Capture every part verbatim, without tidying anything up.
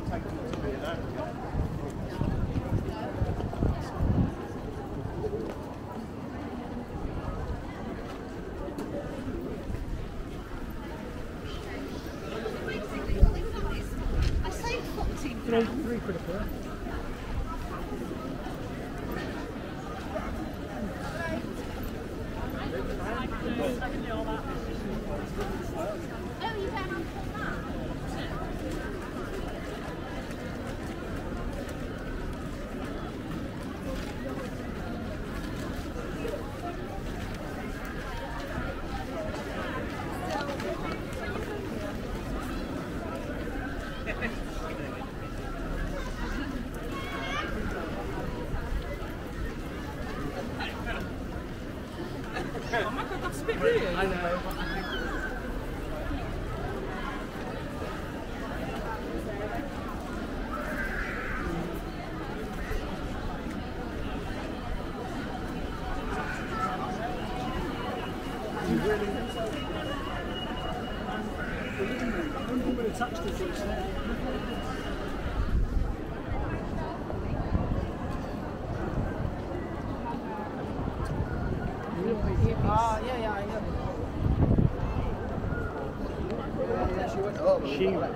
Three, three quid a pair. Oh, you better not put that. Oh my god, that's a bit weird. I know. You really I wouldn't put attached to it there. Ah, yeah, yeah, I know. Yeah, she went over. She went.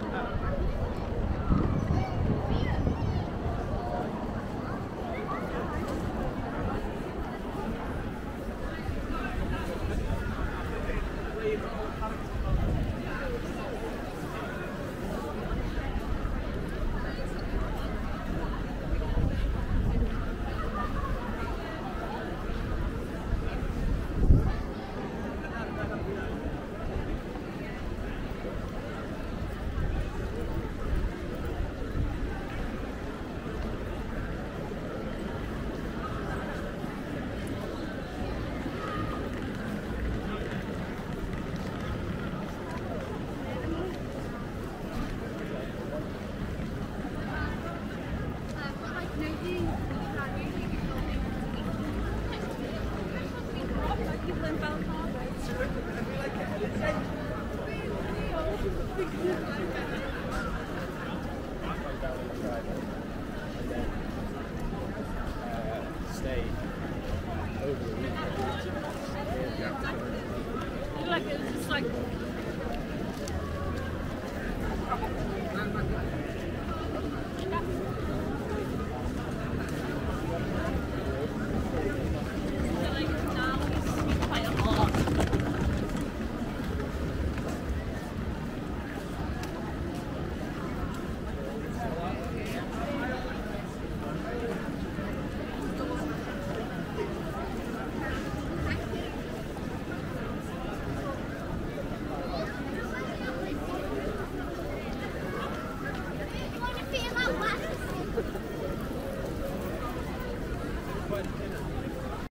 Stay over the weekend. Like, it's like... You want to feel that wax?